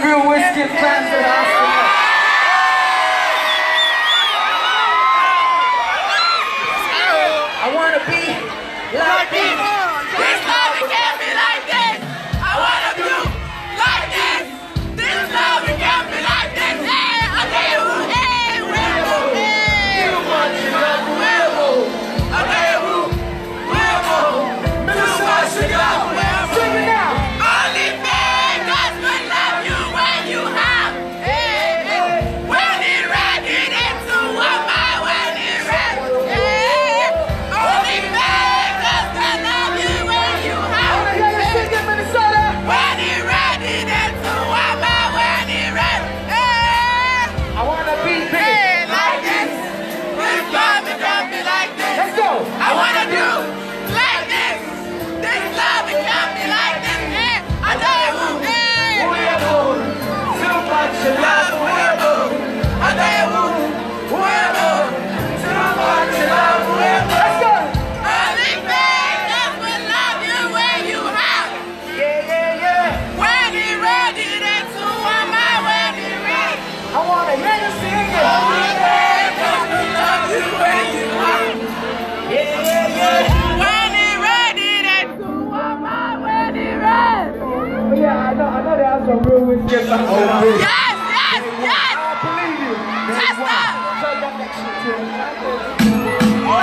real Wizkid fans that are asking us. I wanna be like this. This love, it can't be like this. I wanna do like this. This love, it can't be like this. Hey, okay, hey, huevo, hey. Too much love, huevo. Okay, huevo. Minnesota, sing it out. Sing it out. Only beggars will love you when you have. Hey, hey. When it red, it into a man. When it red, hey. Only beggars will love you when you have. Sing it, Minnesota. When it red, it into a man. When it red, hey. I wanna be big. Hey, like this. This love, it can't be like this. Let's go. I wanna do like this. This love, it can't be like this. Hey, I tell you, hey. Huevo. Too much love, huevo. I tell you, Huevo. Too much love, huevo. Let's go. only beggars will love you when you have. Yeah, yeah, yeah. When he ready, then to a man when he ready. I wanna hear you sing it. Only beggars will love you when you have. Yeah, yeah, yeah. When he ready, then to a man when he ready. But yeah, I know they have some real Wizkid fans. Yes, yes, yes. I believe you. Test that. Tell them that shit too.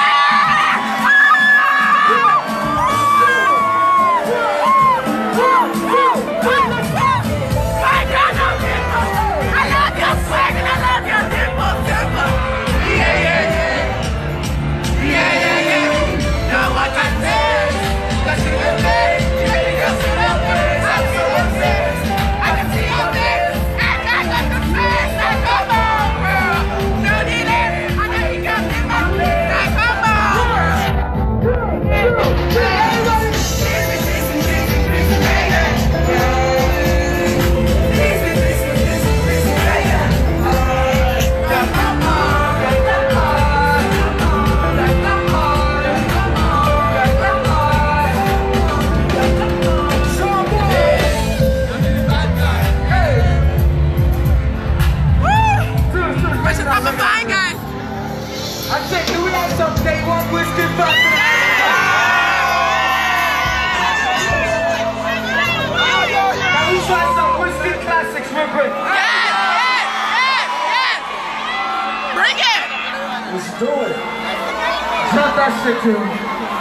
I said, do we have some day one Wizkid fans? Can we try some Wizkid classics real quick? Yes. Bring it. Let's do it. Drop that shit to me.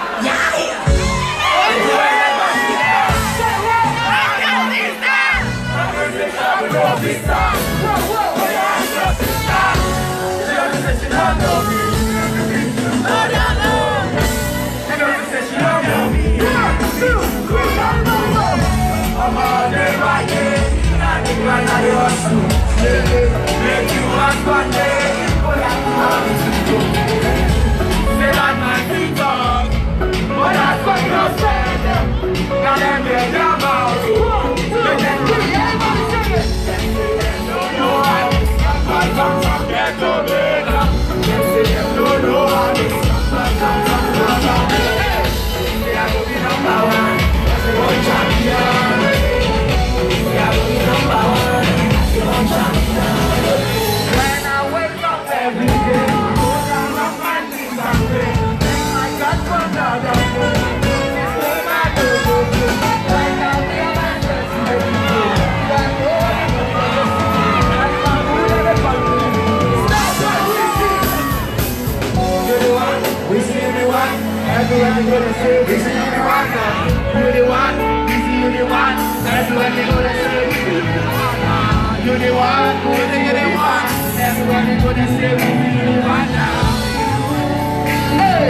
Everyone gonna say, this is the one now. You the one, this is you the one. Everyone gonna say, you the one, you the one. Everyone gonna say, you the one now. Hey!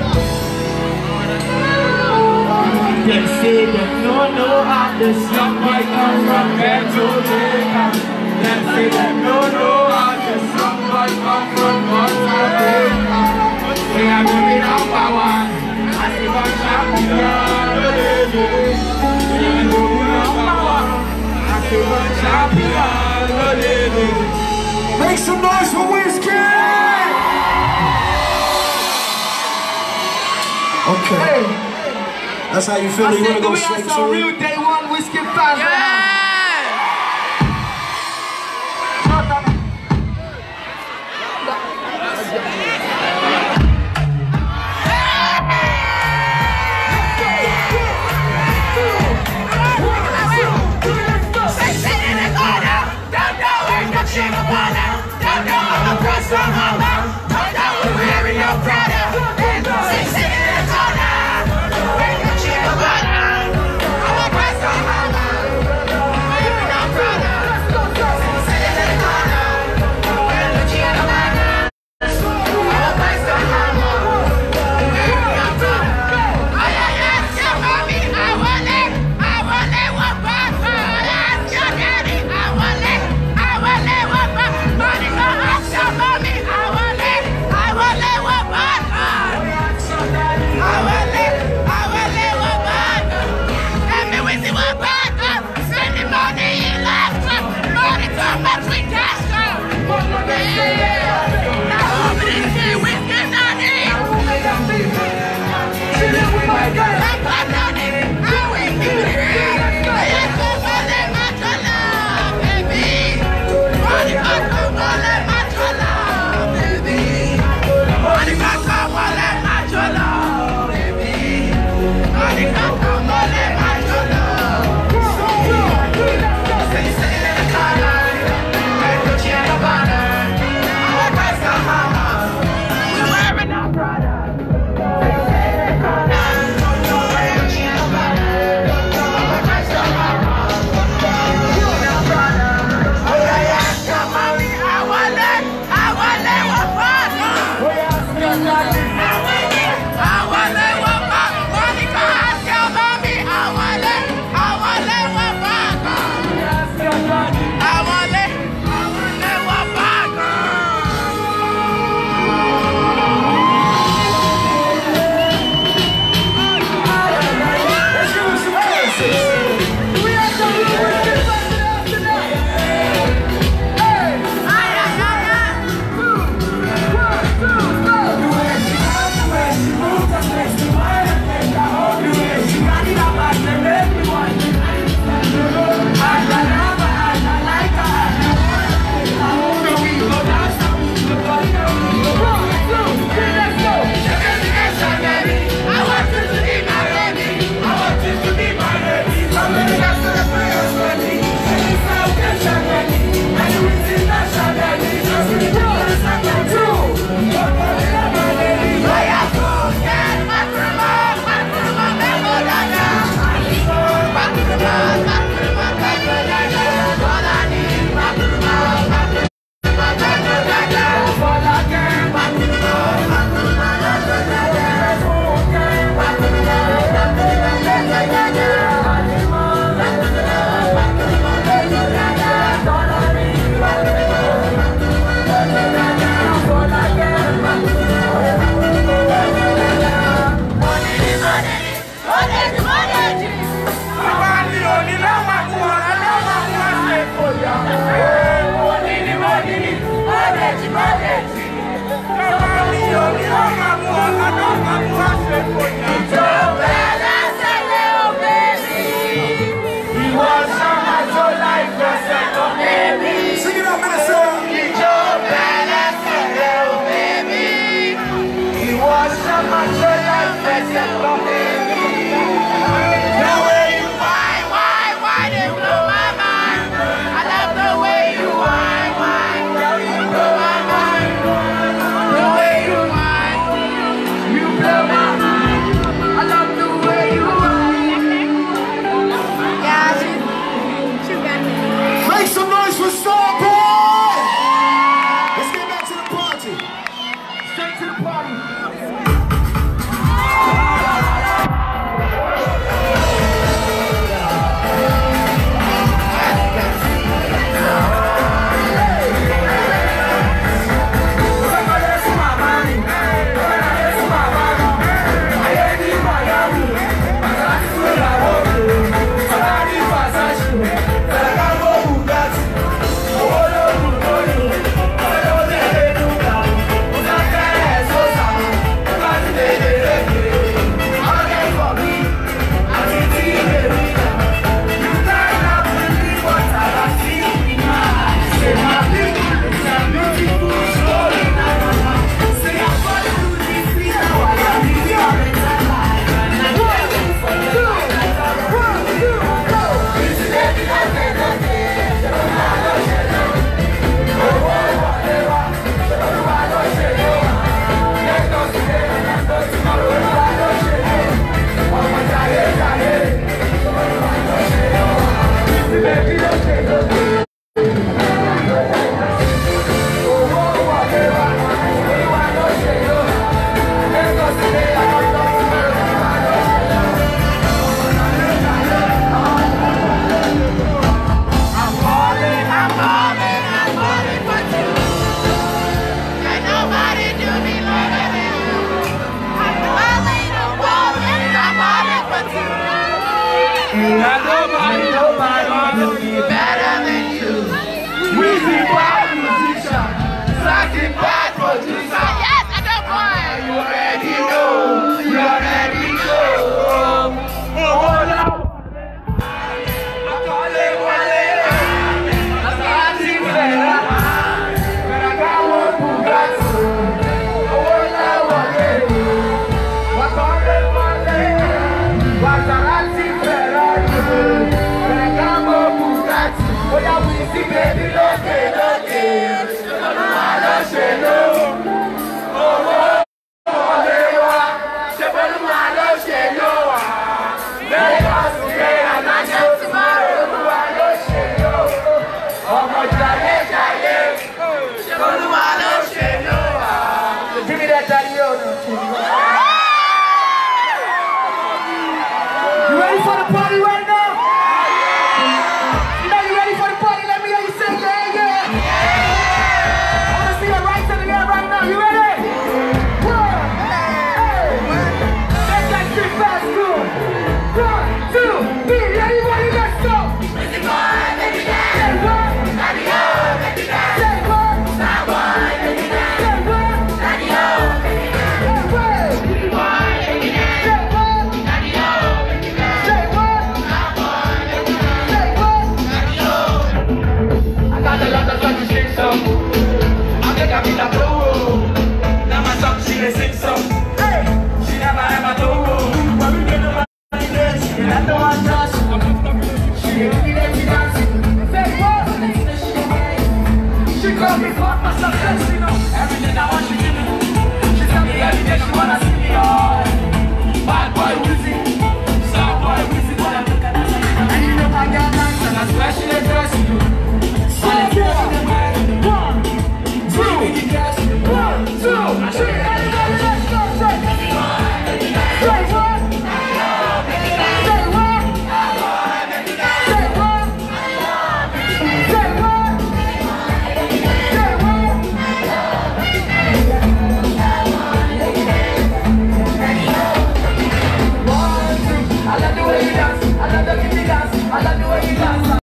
They say that no, I'm the young boy come from Metro Jamaica. They say that no, I'm the young boy come from Jamaica. Say I'm gonna be number one. I see my champion. Say I'm gonna be number one. I see my champion. Make some noise for Wizkid! Okay. Hey. That's how you feel. You wanna go straight to some it? real day one Wizkid fans. Yeah. Make some noise for Star! nobody will be better than you. Wizkid, bad musician, Saxy, bad producer. Yes, I don't mind. You already know, you already know. Oh my God.